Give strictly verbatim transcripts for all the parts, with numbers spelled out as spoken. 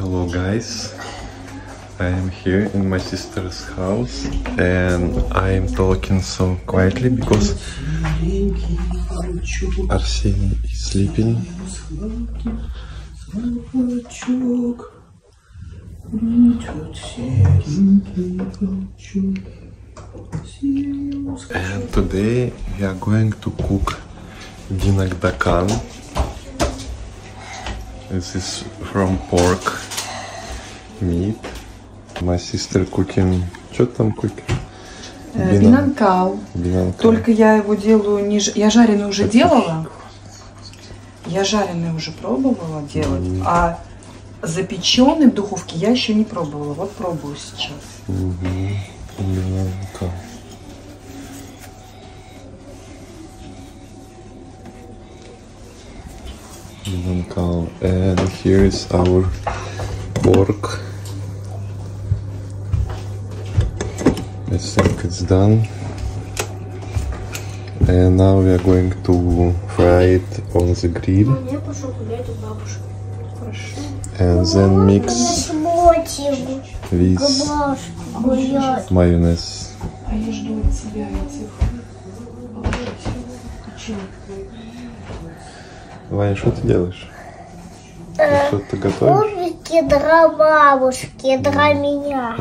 Hello guys, I am here in my sister's house and I am talking so quietly because Arseny is sleeping. And today we are going to cook dinagdakan. This is from pork meat. My sister cooking. Что там cooking? Бинанкал. Только я его делаю не ж... Я жареный уже делала. Я жареный уже пробовала делать, mm. а запеченный в духовке я еще не пробовала. Вот пробую сейчас. Mm-hmm. Бинанкал. Binankal. And here is our pork. I think it's done. And now we are going to fry it on the grill. And then mix with mayonnaise. Ваня, что ты делаешь? Ты что-то готовишь? Кубики для бабушки, для меня.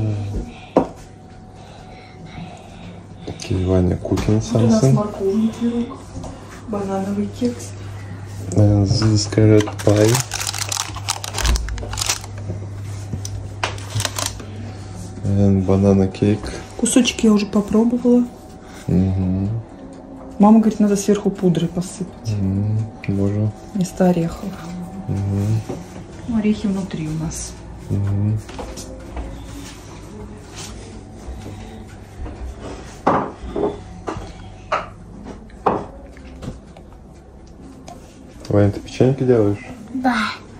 Окей, Ваня, cooking something. Морковный пирог, банановый кекс. And this is carrot pie. And banana cake. Кусочки я уже попробовала. Mm-hmm. Мама говорит, надо сверху пудры посыпать. Mm-hmm. Боже. Вместо орехов. Mm-hmm. Орехи внутри у нас. Mm-hmm. Ваня, ты печеньки делаешь? Да.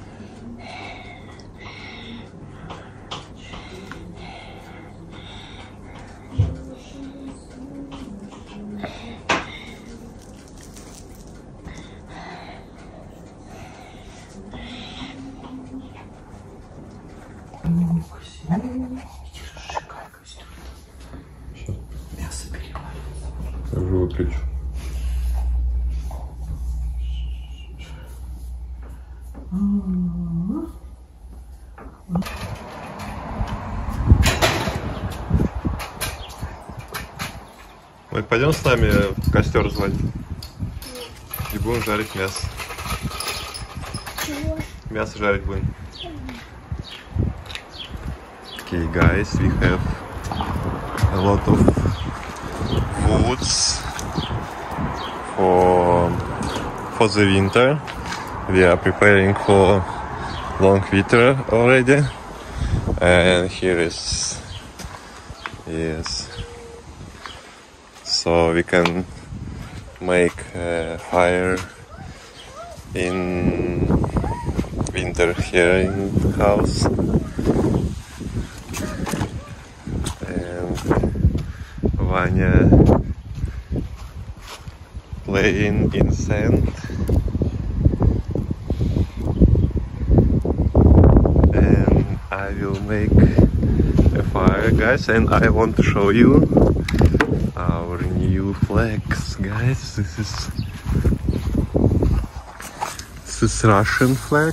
Сейчас. Мясо переваривается. Я уже выключу. Мы пойдем с нами костер разводить? И будем жарить мясо. Чего? Мясо жарить будем. Okay, guys, we have a lot of foods for for the winter. We are preparing for long winter already, and here is yes. So we can make a fire in winter here in the house. Vanya playing in sand, and I will make a fire, guys, and I want to show you our new flags, guys. This is this is Russian flag,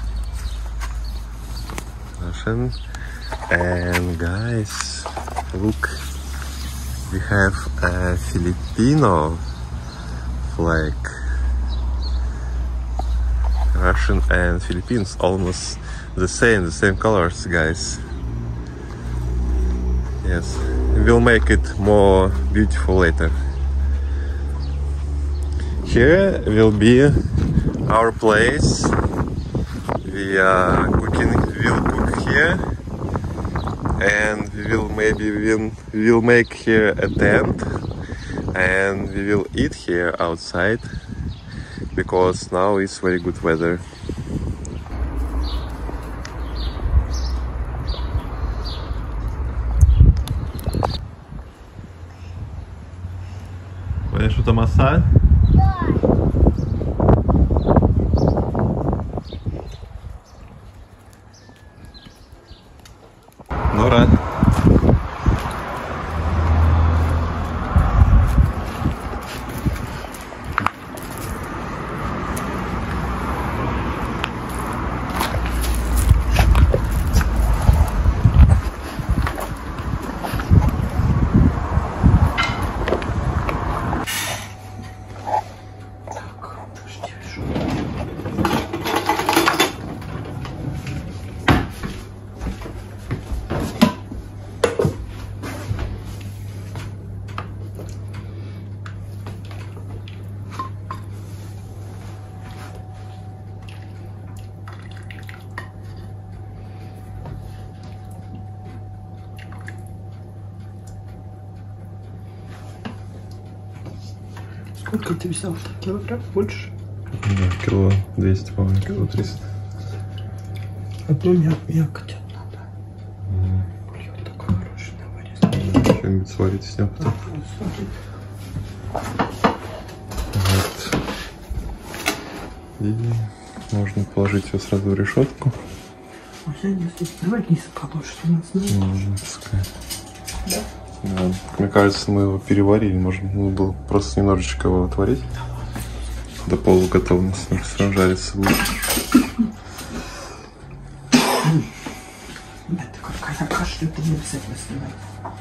Russian, and guys, look. We have a Filipino flag. Russian and Philippines almost the same, the same colors, guys. Yes, we'll make it more beautiful later. Here will be our place. We are cooking, we'll cook here. And we will maybe we'll, we'll make here a tent and we will eat here outside because now it's very good weather. Vai что-то amassar? Nora. Сколько ты взял-то? Килограмм больше? Да, кило двести, по-моему, кило триста. Одну мякоть надо. Mm. Бульон такой хороший, наварить. Что-нибудь сварить с ним потом. Вот. И можно положить ее сразу в решетку. А я не знаю. Давай низ положишь, у нас знаешь. Mm, пускай. Да? Да. Мне кажется, мы его переварили. Можно ну, было просто немножечко его отварить. До полуготовности. Все равно жарится будет. Это какая кашля, это не обязательно снимать.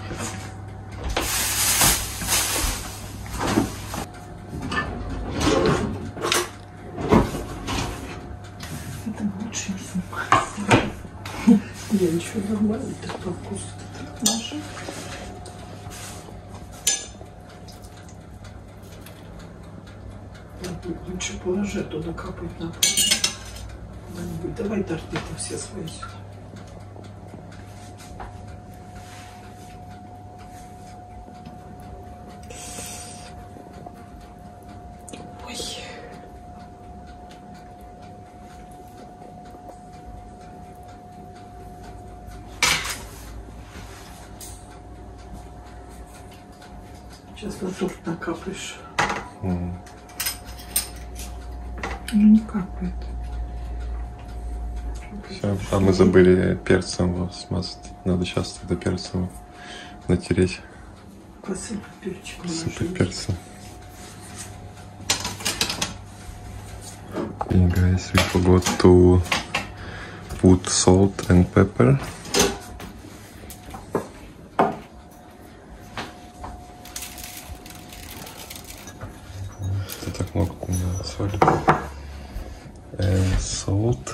Это лучше не снимать. Я ничего, нормально, это по вкусу. Наша. Лучше положи, а то накапать надо. Давай торты все свои сюда. Ой. Сейчас на торт накапаешь. Mm. Ну не капает. Все. А мы забыли перцем его смазать. Надо сейчас тогда перцем натереть. Посыпать перчиком. Посыпать перцем. And guys, we forgot to put salt and pepper. Что так много у меня соли. And salt.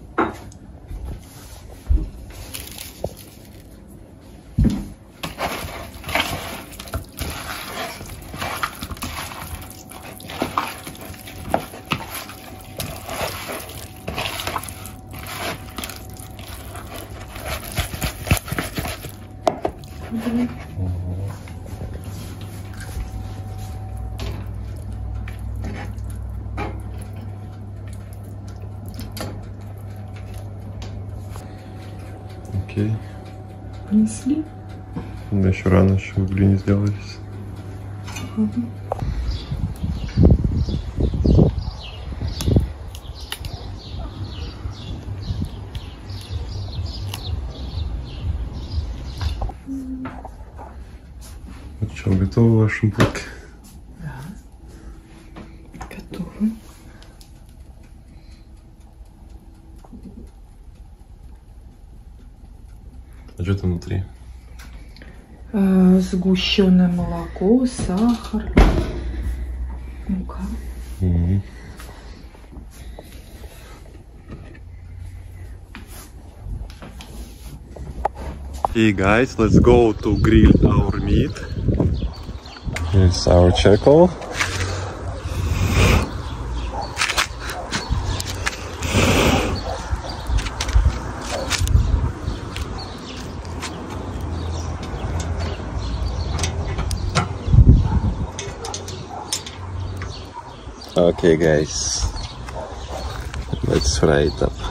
Окей. Принесли? Да еще рано, еще угли не сделались. Угу. Ну что, готовы ваши булки? Да. Готовы. А что там внутри? А, сгущенное молоко, сахар, мука. Mm-hmm. Hey guys, let's go to grill our meat. Here's our charcoal. Okay guys, let's fry it up.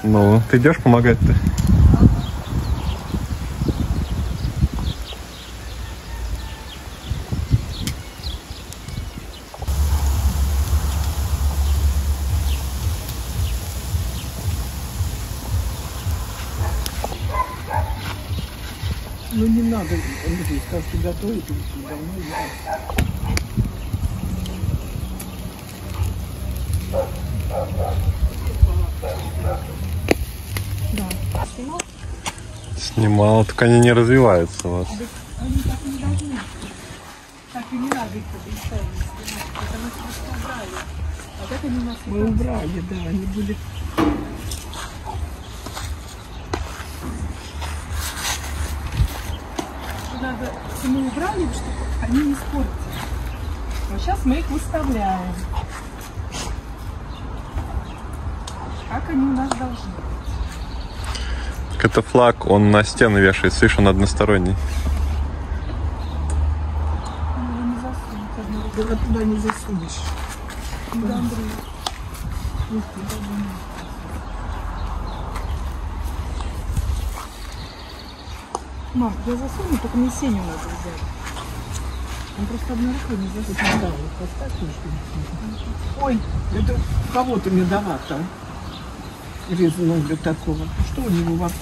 Ну, ты идешь помогать-то? Ну не надо, Андрей, как ты готовить, давно я. Да. Снимал? Снимал, только они не развиваются у вас. Они так и не должны. Так и не надо их потрясать. Потому что мы убрали. А так они у нас... Мы убрали, да, они были... Надо, мы убрали, чтобы они не испортились. Вот сейчас мы их выставляем. Как они у нас должны быть. Так это флаг, он на стены вешается, видишь, он односторонний. Его не засунуть одну руку. Да туда не засунешь. Да, Андрей. Ух ты, да, Мам, я засуну, только мне Сеню надо взять. Он просто одной рукой не засунет. да, вот поставь немножко. Ой, это кого-то медовато. Резаного для такого. Что у него во рту?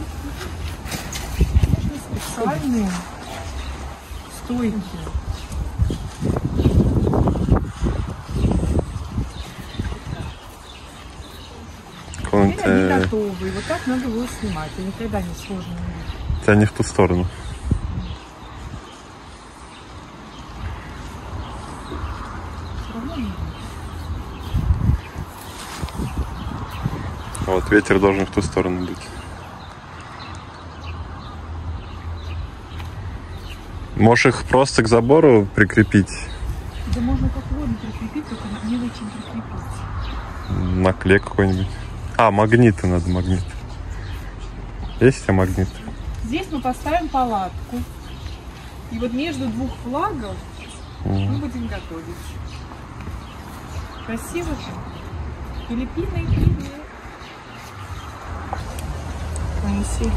Специальные стойки. Теперь они готовы. И вот так надо было снимать. И никогда не сложно. Тебя не в ту сторону. Все равно не. Вот ветер должен в ту сторону быть. Можешь их просто к забору прикрепить? Да можно как угодно прикрепить, только не на чем прикрепить. Наклей какой-нибудь. А, магниты надо, магнит. Есть у тебя магнит? Здесь мы поставим палатку. И вот между двух флагов mm. мы будем готовить. Красиво же. Филиппины и привет. Понеси.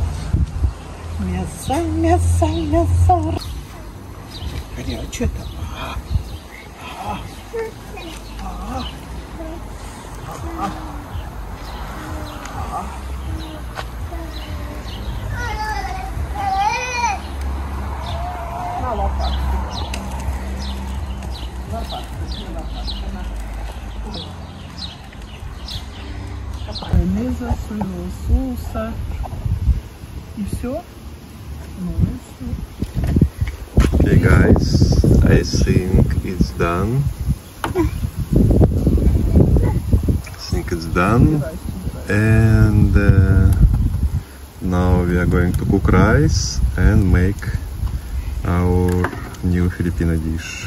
Мясо, мясо, мясо. Горячее-то. А, а, а, а. На лопатку. Лопатку, не лопатку. Майонеза, соевого соуса. И все. Ну и все. Okay guys, I think it's done. I think it's done. And uh, now we are going to cook rice and make our new Filipino dish.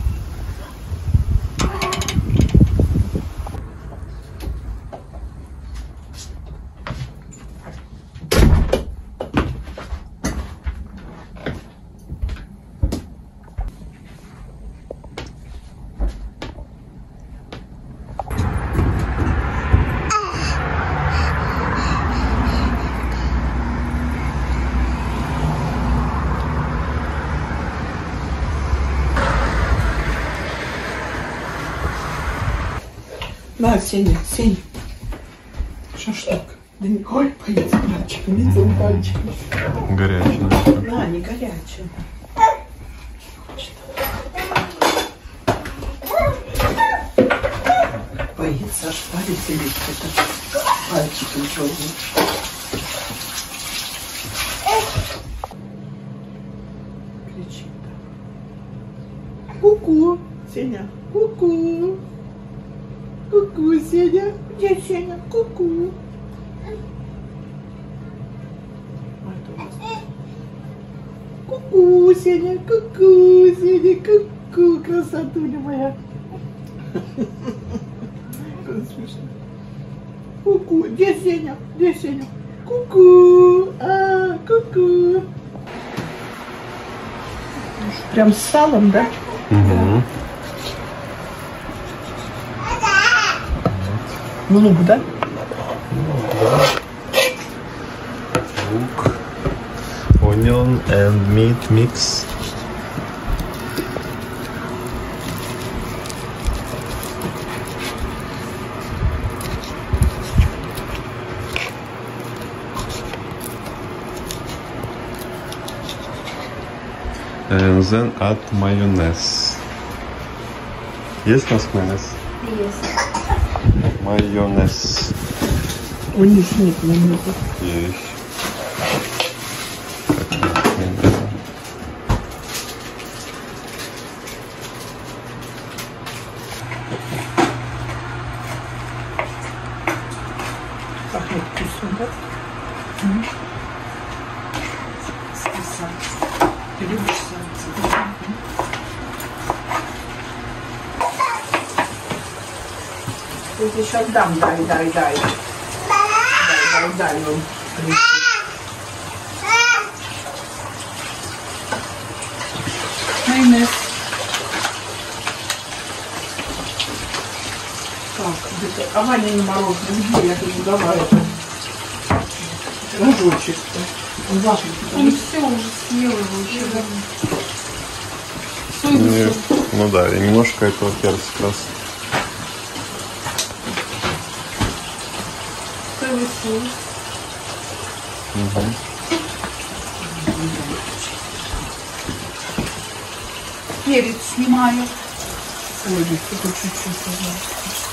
На, Сеня, Сень. Шашлык. Да не, ой, боится пальчиком, не зуб пальчиком. Горячий. На, не горячий. Боится, аж палец или что-то. Пальчиком трогает. Кричит. Ку-ку, Сеня, ку-ку. Ку-ку, Сеня. Где Сеня? Ку-ку. Ку-ку, Сеня. Ку-ку, Сеня. Ку-ку, красотуля моя. Смешно. Ку-ку. Где Сеня? Где Сеня? Ку-ку. А, ку-ку. Прям с салом, да? Угу. Ну, ну, да? onion and meat mix. And then add mayonnaise. Есть у нас майонез? Есть. Майонез. У них нет майонеза. Есть. Пахнет вкусно, да? Ты любишь салат? Я тебе сейчас дам, дай, дай, дай. Дай, дай, дай. Ну, Майонез. так, где-то, а Ваня не мороженое, где я ему давай это? Рожочек-то. Он важный. Он все уже съел его еще. Не, ну да, и немножко этого перца как раз. Соевый соус. Угу. Перец снимаю. Ой, только чуть-чуть, пожалуйста.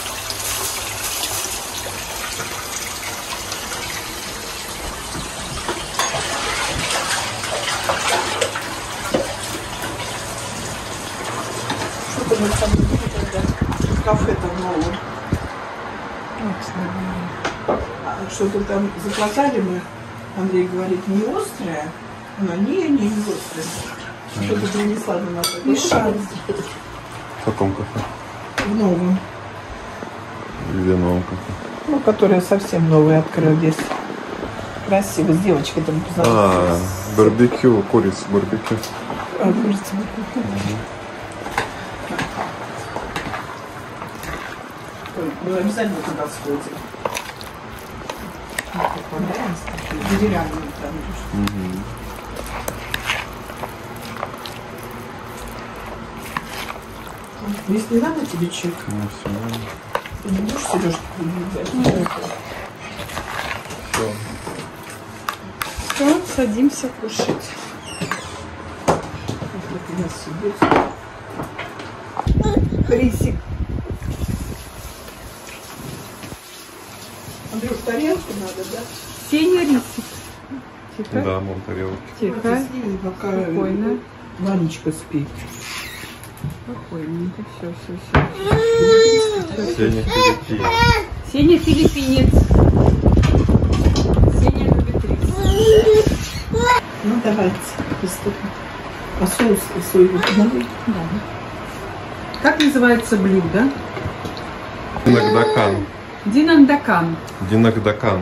Что-то мы там в кафе-то новое. А что-то там заказали мы, Андрей говорит, не острое. Она, не, не, не острое. Что-то принесла на нас. Мешать. В каком кафе? В новом. Где новом кафе? Ну, которое совсем новое открыл здесь. Красиво, с девочкой там А, познакомилась. барбекю, курица барбекю. А, курица барбекю. Ой, ну обязательно туда сходим. Мне понравилось, такие деревянные там. Угу. Если не надо тебе чек, Ну все. ты не будешь Сережку взять? Все. Все, садимся кушать. Вот у нас сидит. Рисик. Андрюш, тарелку надо, да? Сеня рисик. Тихо. Да, мон тарелки. Тихо. Сними, пока Спокойно. Ванечка спит. Спокойненько. Все, все, все. Сеня Филиппин. Сеня филиппинец. Сеня любит рис. Ну, давайте, приступим. А соус соевый надо? Да. Как называется блюдо? Динагдакан. Динагдакан. Динагдакан.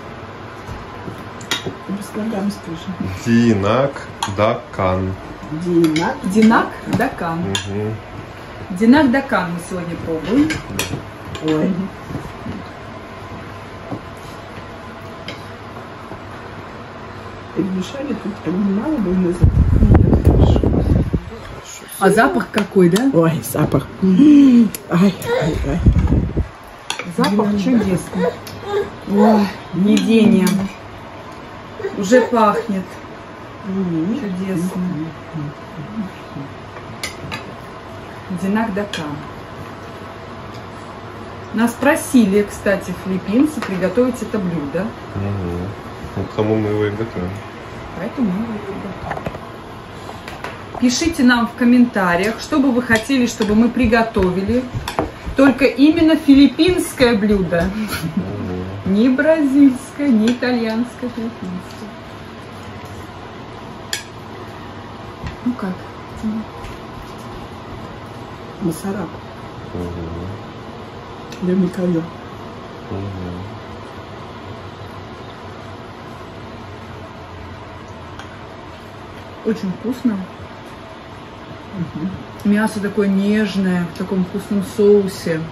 Ты по слогам скажи. Динагдакан. Дина. Динагдакан. Угу. Динагдакан мы сегодня пробуем. Ой. Перемешали тут, а мало майонеза. А запах какой, да? Ой, запах. Ай, ай, ай. Запах чудесный. Ой, видение. Уже пахнет. Чудесно. Динагдакан. Нас просили, кстати, филиппинцы приготовить это блюдо. Угу. Ну, потому мы его и готовим. Поэтому мы его приготовим. Пишите нам в комментариях, что бы вы хотели, чтобы мы приготовили. Только именно филиппинское блюдо. Угу. Не бразильское, не итальянское, филиппинское. Ну как? Масарак. Угу. Для Микаэля. Угу. Очень вкусно. Угу. Мясо такое нежное, в таком вкусном соусе.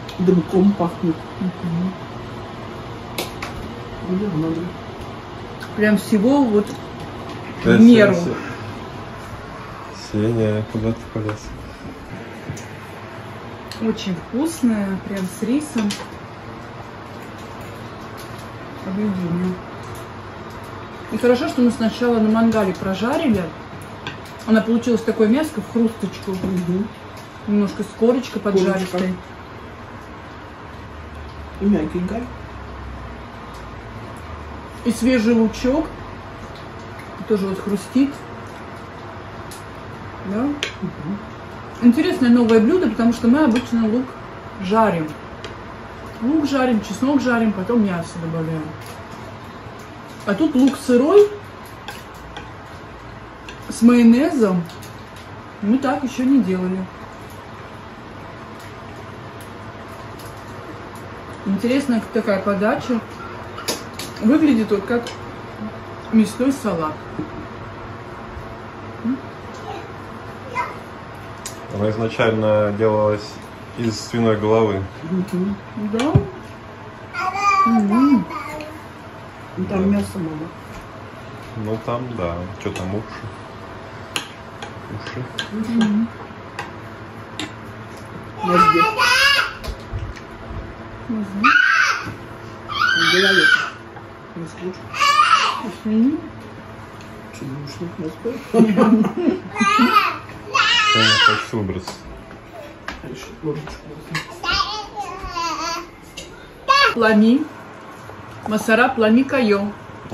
Дымком пахнет. Угу. Где надо? Прям всего вот Да, в меру. Сеня, Сеня, куда ты полез? Очень вкусная, прям с рисом. Объединение. И хорошо, что мы сначала на мангале прожарили. Она получилась такое мяско в хрусточку. Угу. Немножко с корочкой поджаристой. И мягенькая. И свежий лучок. Тоже вот хрустит. Да? Угу. Интересное новое блюдо, потому что мы обычно лук жарим. Лук жарим, чеснок жарим, потом мясо добавляем. А тут лук сырой, с майонезом. Мы так еще не делали. Интересная такая подача. Выглядит вот как мясной салат. Она изначально делалась из свиной головы. Угу. Да. Угу. Там мясо мало. Ну там, да. Что там, уши? Уши. Угу. Мозги. Угу. В голове. Мозги. Угу. Чудушных мозгов. Сеня хочет выбраться. Плами. Масара плами кайо.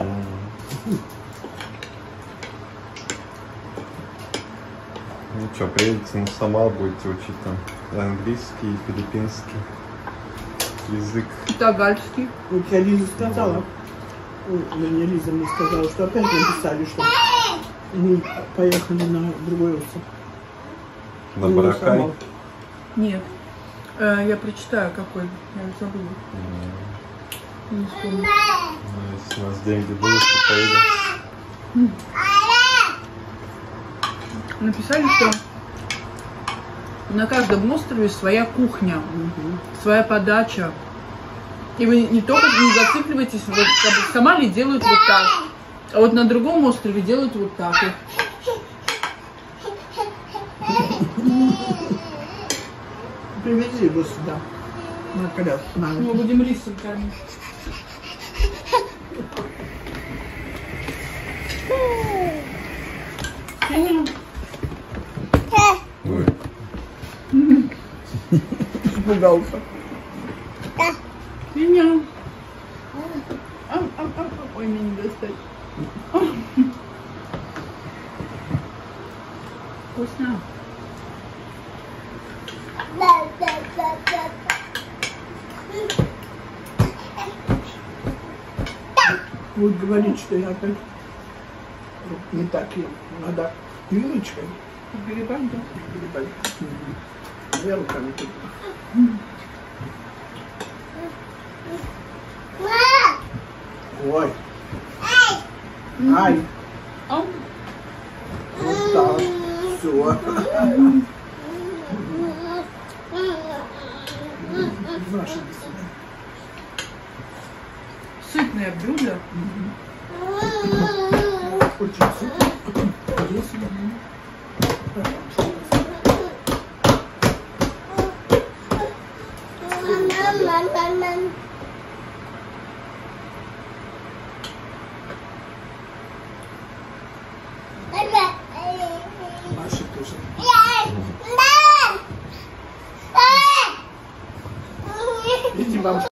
Ну что, приедете на Самал, будете учить там английский, филиппинский язык. Тагальский. Вот я Лиза сказала, ой, вернее, Лиза мне сказала, что опять написали, что мы поехали на другой остров. На Баракай. Нет. Э, я прочитаю какой. Я забыла. Mm. Не вспомню. Ну, если у нас деньги будут, то поедем. Написали, что на каждом острове своя кухня, Угу. своя подача. И вы не только не зацикливаетесь, вот как бы в Сомали делают вот так, а вот на другом острове делают вот так. Вот. Привези его сюда. На коляску. На Мы будем рисом кормить. Ой. Испугался. Меня. Ам, ам, ам. Ой, мне не достать. Вкусно. Будет говорить, что я опять не так ем. Надо вилочкой Перебавь, да? перебавить. Угу. Я руками тут. Ой. Ай. Ам. Вот так. Все. Наши Сытное блюдо. очень сытно. Если наши тоже. Видите, вам